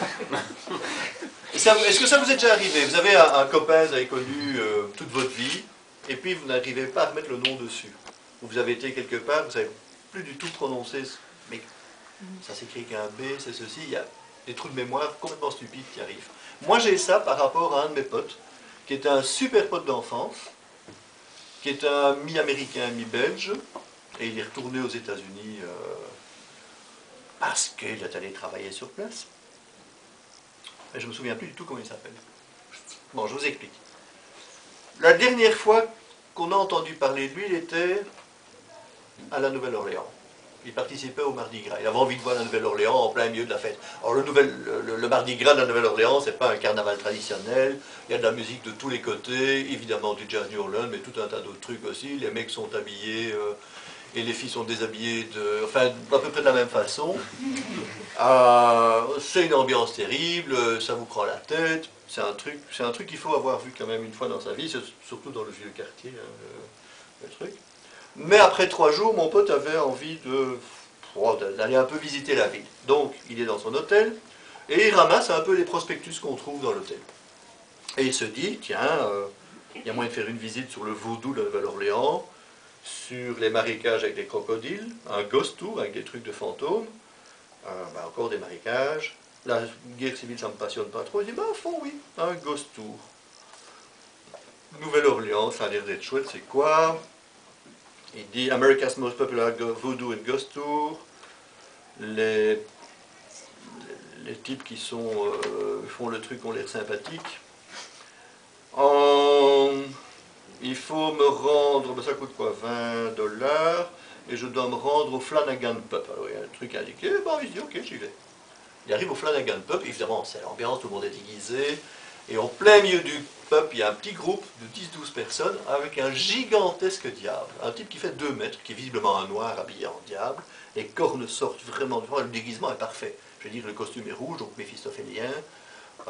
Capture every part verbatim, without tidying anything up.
Est-ce que ça vous est déjà arrivé? Vous avez un, un copain, vous avez connu euh, toute votre vie, et puis vous n'arrivez pas à remettre le nom dessus. Ou vous avez été quelque part, vous savez plus du tout prononcer, mais ça s'écrit qu'un B, c'est ceci, il y a des trous de mémoire complètement stupides qui arrivent. Moi j'ai ça par rapport à un de mes potes, qui est un super pote d'enfance, qui est un mi-américain, mi-belge, et il est retourné aux États-Unis euh, parce qu'il est allé travailler sur place. Et je ne me souviens plus du tout comment il s'appelle. Bon, je vous explique. La dernière fois qu'on a entendu parler de lui, il était à la Nouvelle-Orléans. Il participait au Mardi Gras. Il avait envie de voir la Nouvelle-Orléans en plein milieu de la fête. Alors le, nouvel, le, le Mardi Gras de la Nouvelle-Orléans, c'est pas un carnaval traditionnel. Il y a de la musique de tous les côtés, évidemment du jazz New Orleans, mais tout un tas d'autres trucs aussi. Les mecs sont habillés euh, et les filles sont déshabillées de, enfin, à peu près de la même façon. Euh, c'est une ambiance terrible, ça vous prend la tête. C'est un truc, c'est un truc qu'il faut avoir vu quand même une fois dans sa vie, surtout dans le vieux quartier, hein, le, le truc. Mais après trois jours, mon pote avait envie de, oh, d'aller un peu visiter la ville. Donc, il est dans son hôtel, et il ramasse un peu les prospectus qu'on trouve dans l'hôtel. Et il se dit, tiens, euh, il y a moyen de faire une visite sur le vaudou de la Nouvelle-Orléans, sur les marécages avec des crocodiles, un ghost tour avec des trucs de fantômes, euh, ben encore des marécages. La guerre civile, ça ne me passionne pas trop. Il dit, ben, au fond, oui, un ghost tour. Nouvelle-Orléans, ça a l'air d'être chouette, c'est quoi? Il dit America's Most Popular Voodoo and Ghost Tour. Les, les types qui sont, euh, font le truc ont l'air sympathiques. En, il faut me rendre, ben ça coûte quoi, vingt dollars, et je dois me rendre au Flanagan Pub. Alors il y a un truc indiqué, bon, il dit ok, j'y vais. Il arrive au Flanagan Pub, évidemment c'est l'ambiance, tout le monde est déguisé, et en plein milieu du pub, il y a un petit groupe de dix douze personnes avec un gigantesque diable, un type qui fait deux mètres, qui est visiblement un noir habillé en diable, les cornes sortent vraiment, le déguisement est parfait, je veux dire le costume est rouge, donc méphistophélien, euh,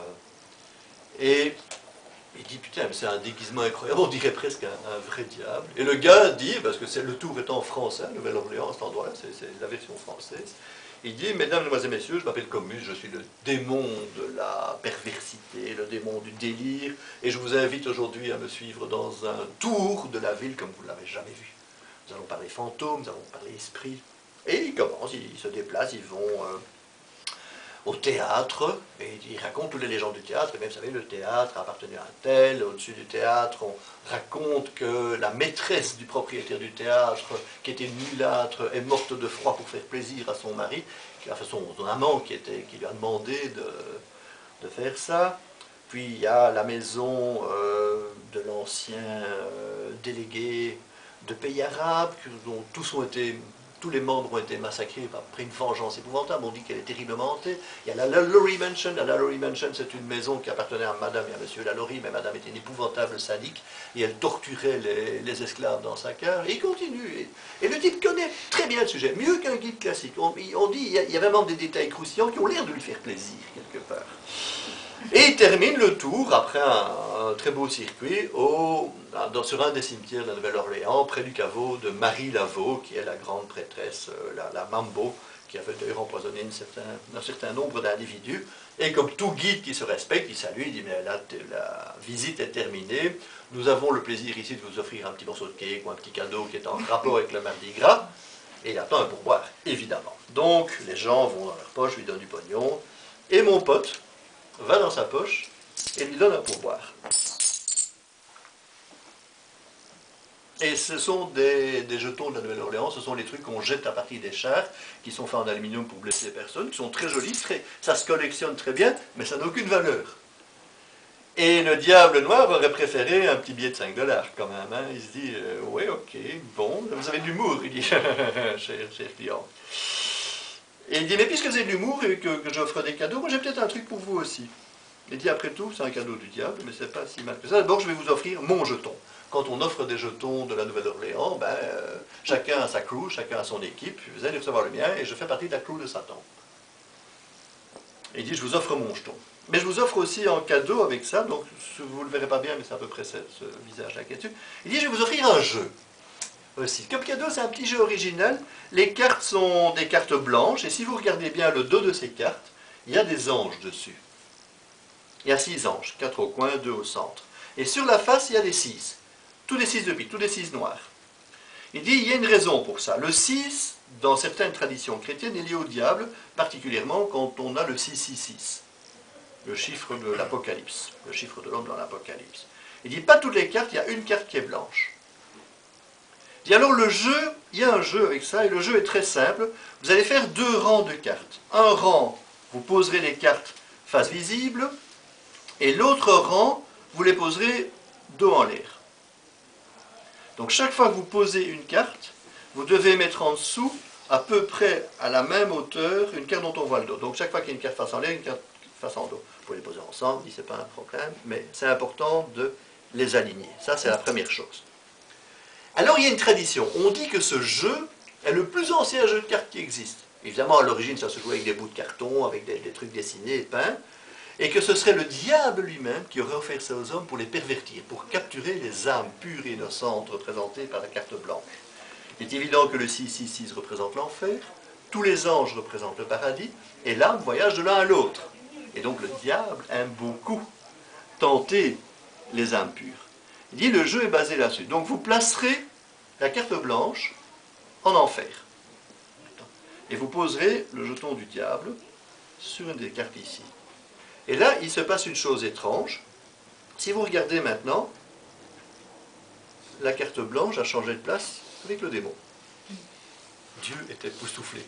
et il dit putain mais c'est un déguisement incroyable, on dirait presque un, un vrai diable, et le gars dit, parce que c'est le tour est en français, Nouvelle-Orléans, cet endroit-là, c'est la version française. Il dit, mesdames, mesdemoiselles, messieurs, je m'appelle Comus, je suis le démon de la perversité, le démon du délire, et je vous invite aujourd'hui à me suivre dans un tour de la ville comme vous ne l'avez jamais vu. Nous allons parler fantômes, nous allons parler esprits. Et ils commencent, ils se déplacent, ils vont euh, au théâtre, et ils racontent toutes les légendes du théâtre, et même, vous savez, le théâtre appartenait à un tel, au-dessus du théâtre, on raconte que la maîtresse du propriétaire du théâtre, qui était mulâtre, est morte de froid pour faire plaisir à son mari, enfin son, son amant qui, était, qui lui a demandé de, de faire ça. Puis il y a la maison euh, de l'ancien euh, délégué de pays arabes, dont tous ont été... Tous les membres ont été massacrés après une vengeance épouvantable. On dit qu'elle est terriblement hantée. Il y a la Lalaurie Mansion. La Lalaurie Mansion, c'est une maison qui appartenait à madame et à monsieur Lalaurie, mais madame était une épouvantable sadique, et elle torturait les, les esclaves dans sa cave. Et il continue. Et, et le type connaît très bien le sujet, mieux qu'un guide classique. On, on dit il y, a, il y a vraiment des détails croustillants qui ont l'air de lui faire plaisir, quelque part. Et il termine le tour, après un, un très beau circuit, au, dans, sur un des cimetières de la Nouvelle-Orléans, près du caveau de Marie Laveau, qui est la grande prêtresse, la, la Mambo, qui avait d'ailleurs empoisonné une certain, un certain nombre d'individus. Et comme tout guide qui se respecte, il salue, il dit, mais la, la visite est terminée, nous avons le plaisir ici de vous offrir un petit morceau de cake ou un petit cadeau qui est en rapport avec le Mardi Gras, et il attend un pourboire, évidemment. Donc, les gens vont dans leur poche, lui donnent du pognon, et mon pote va dans sa poche et lui donne un pourboire. Et ce sont des, des jetons de la Nouvelle-Orléans, ce sont les trucs qu'on jette à partir des chars, qui sont faits en aluminium pour blesser les personnes, qui sont très jolis, très, ça se collectionne très bien, mais ça n'a aucune valeur. Et le diable noir aurait préféré un petit billet de cinq dollars quand même. Hein. Il se dit, euh, oui, ok, bon, vous avez de l'humour, il dit, cher, cher client. Et il dit, mais puisque vous avez de l'humour et que, que j'offre des cadeaux, moi j'ai peut-être un truc pour vous aussi. Il dit, après tout, c'est un cadeau du diable, mais c'est pas si mal que ça. D'abord, je vais vous offrir mon jeton. Quand on offre des jetons de la Nouvelle-Orléans, ben, euh, chacun a sa crew, chacun a son équipe. Vous allez recevoir le mien et je fais partie de la crew de Satan. Et il dit, je vous offre mon jeton. Mais je vous offre aussi en cadeau avec ça, donc vous ne le verrez pas bien, mais c'est à peu près ce, ce visage-là qui est dessus. Il dit, je vais vous offrir un jeu. Aussi. Comme cadeau, c'est un petit jeu original. Les cartes sont des cartes blanches, et si vous regardez bien le dos de ces cartes, il y a des anges dessus. Il y a six anges, quatre au coin, deux au centre. Et sur la face, il y a des six. Tous des six de pique, tous des six noirs. Il dit, il y a une raison pour ça. Le six, dans certaines traditions chrétiennes, est lié au diable, particulièrement quand on a le six six six, le chiffre de l'Apocalypse, le chiffre de l'homme dans l'Apocalypse. Il dit, pas toutes les cartes, il y a une carte qui est blanche. Il dit, alors le jeu, il y a un jeu avec ça, et le jeu est très simple. Vous allez faire deux rangs de cartes. Un rang, vous poserez les cartes face visible, et l'autre rang, vous les poserez dos en l'air. Donc chaque fois que vous posez une carte, vous devez mettre en dessous, à peu près à la même hauteur, une carte dont on voit le dos. Donc chaque fois qu'il y a une carte face en l'air, une carte face en dos. Vous pouvez les poser ensemble, ce n'est pas un problème, mais c'est important de les aligner. Ça, c'est la première chose. Alors il y a une tradition. On dit que ce jeu est le plus ancien jeu de cartes qui existe. Évidemment, à l'origine, ça se jouait avec des bouts de carton, avec des, des trucs dessinés et peints, et que ce serait le diable lui-même qui aurait offert ça aux hommes pour les pervertir, pour capturer les âmes pures et innocentes représentées par la carte blanche. Il est évident que le six six six représente l'enfer, tous les anges représentent le paradis, et l'âme voyage de l'un à l'autre. Et donc le diable aime beaucoup tenter les âmes pures. Il dit le jeu est basé là-dessus. Donc vous placerez la carte blanche en enfer. Et vous poserez le jeton du diable sur une des cartes ici. Et là, il se passe une chose étrange. Si vous regardez maintenant, la carte blanche a changé de place avec le démon. Dieu était époustouflé.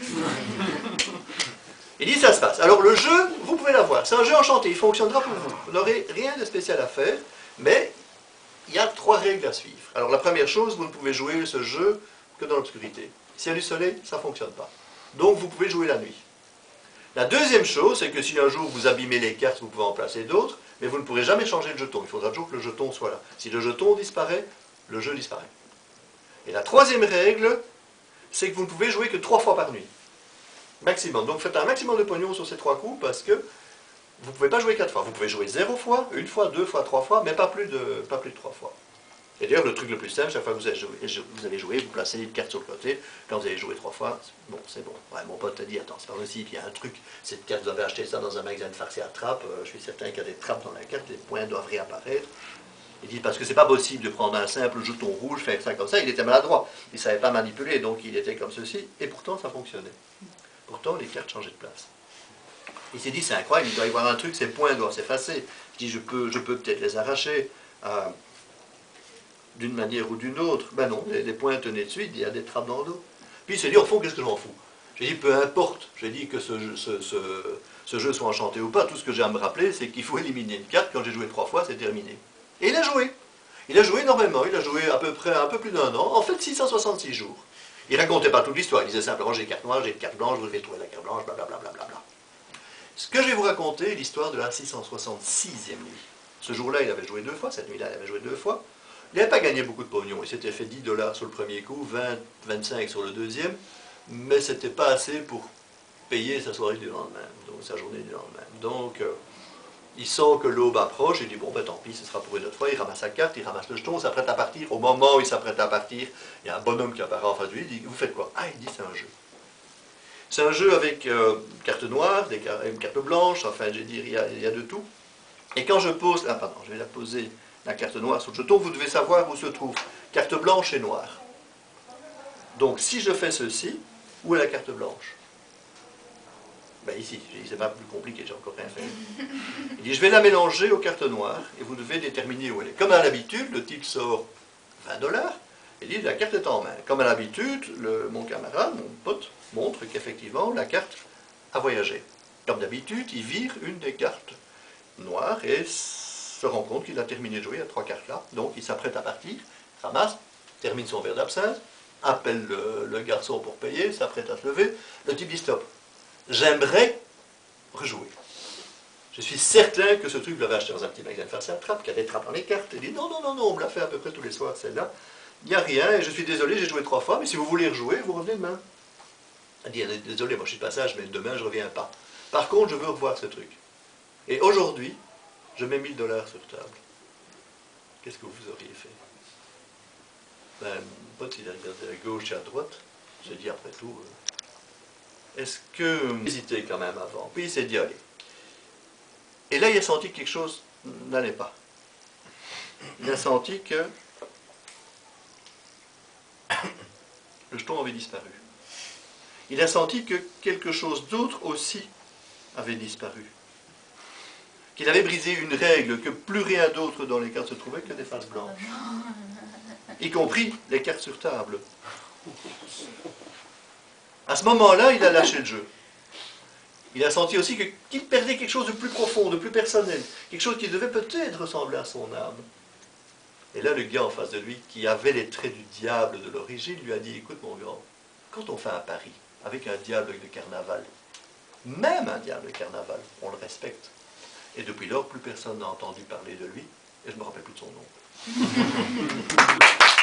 Il dit ça se passe. Alors le jeu, vous pouvez l'avoir. C'est un jeu enchanté, il fonctionnera pour vous. Vous n'aurez rien de spécial à faire, mais il y a trois règles à suivre. Alors la première chose, vous ne pouvez jouer ce jeu que dans l'obscurité. S'il y a du soleil, ça ne fonctionne pas. Donc vous pouvez jouer la nuit. La deuxième chose, c'est que si un jour vous abîmez les cartes, vous pouvez en placer d'autres, mais vous ne pourrez jamais changer de jeton. Il faudra toujours que le jeton soit là. Si le jeton disparaît, le jeu disparaît. Et la troisième règle, c'est que vous ne pouvez jouer que trois fois par nuit. Maximum. Donc faites un maximum de pognon sur ces trois coups, parce que vous ne pouvez pas jouer quatre fois. Vous pouvez jouer zéro fois, une fois, deux fois, trois fois, mais pas plus de, pas plus de trois fois. Et d'ailleurs, le truc le plus simple, chaque fois que vous allez, jouer, vous allez jouer, vous placez une carte sur le côté. Quand vous allez jouer trois fois, bon, c'est bon. Ouais, mon pote t'a dit, attends, c'est pas possible, il y a un truc, cette carte, vous avez acheté ça dans un magasin de farce et à trappe, euh, je suis certain qu'il y a des trappes dans la carte, les points doivent réapparaître. Il dit, parce que c'est pas possible de prendre un simple jeton rouge, faire ça comme ça, il était maladroit. Il ne savait pas manipuler, donc il était comme ceci, et pourtant ça fonctionnait. Pourtant, les cartes changeaient de place. Il s'est dit, c'est incroyable, il doit y avoir un truc, ces points doivent s'effacer. Je dis, je peux je peux peut-être les arracher euh, d'une manière ou d'une autre. Ben non, les, les points tenaient de suite, il y a des trappes dans le dos. Puis il s'est dit, au fond, qu'est-ce que j'en fous? J'ai dit, peu importe, j'ai dit que ce, ce, ce, ce jeu soit enchanté ou pas, tout ce que j'ai à me rappeler, c'est qu'il faut éliminer une carte. Quand j'ai joué trois fois, c'est terminé. Et il a joué. Il a joué énormément, il a joué à peu près un peu plus d'un an, en fait six cent soixante-six jours. Il ne racontait pas toute l'histoire, il disait simplement j'ai des cartes noires, j'ai des cartes blanches, vous devez trouver la carte blanche, blablabla. Bla, bla, bla. Ce que je vais vous raconter est l'histoire de la six cent soixante-sixième nuit. Ce jour-là, il avait joué deux fois, cette nuit-là, il avait joué deux fois. Il n'avait pas gagné beaucoup de pognon, il s'était fait dix dollars sur le premier coup, vingt, vingt-cinq sur le deuxième, mais ce n'était pas assez pour payer sa soirée du lendemain, donc sa journée du lendemain. Donc, euh, il sent que l'aube approche, il dit bon ben tant pis, ce sera pour une autre fois, il ramasse sa carte, il ramasse le jeton, il s'apprête à partir. Au moment où il s'apprête à partir, il y a un bonhomme qui apparaît en face de lui, il dit vous faites quoi? Ah, il dit c'est un jeu. C'est un jeu avec euh, une carte noire, des car une carte blanche, enfin je veux dire, il y, a, il y a de tout. Et quand je pose, ah pardon, je vais la poser, la carte noire sur le jeton, vous devez savoir où se trouve carte blanche et noire. Donc si je fais ceci, où est la carte blanche? Ben ici, c'est pas plus compliqué, j'ai encore rien fait. Il dit, je vais la mélanger aux cartes noires, et vous devez déterminer où elle est. Comme à l'habitude, le type sort vingt dollars, et dit, la carte est en main. Comme à l'habitude, mon camarade, mon pote, montre qu'effectivement, la carte a voyagé. Comme d'habitude, il vire une des cartes noires, et se rend compte qu'il a terminé de jouer à trois cartes là. Donc, il s'apprête à partir, ramasse, termine son verre d'absinthe, appelle le, le garçon pour payer, s'apprête à se lever, le type dit, stop. J'aimerais rejouer. Je suis certain que ce truc, vous l'avez acheté dans un petit magasin de farce à trappe, qui a des trappes dans les cartes. Il dit non, non, non, non, on me l'a fait à peu près tous les soirs, celle-là. Il n'y a rien, et je suis désolé, j'ai joué trois fois, mais si vous voulez rejouer, vous revenez demain. Il dit désolé, moi je suis de passage, mais demain je ne reviens pas. Par contre, je veux revoir ce truc. Et aujourd'hui, je mets mille dollars sur table. Qu'est-ce que vous auriez fait? Ben, mon pote, il a regardé à gauche et à droite. J'ai dit après tout. Euh, est-ce que... Hésité quand même avant. Puis il s'est dit, allez. Et là, il a senti que quelque chose n'allait pas. Il a senti que le jeton avait disparu. Il a senti que quelque chose d'autre aussi avait disparu. Qu'il avait brisé une règle, que plus rien d'autre dans les cartes se trouvait que des faces blanches. Y compris les cartes sur table. À ce moment-là, il a lâché le jeu. Il a senti aussi que, qu'il perdait quelque chose de plus profond, de plus personnel. Quelque chose qui devait peut-être ressembler à son âme. Et là, le gars en face de lui, qui avait les traits du diable de l'origine, lui a dit, écoute mon grand, quand on fait un pari avec un diable de carnaval, même un diable de carnaval, on le respecte. Et depuis lors, plus personne n'a entendu parler de lui, et je ne me rappelle plus de son nom.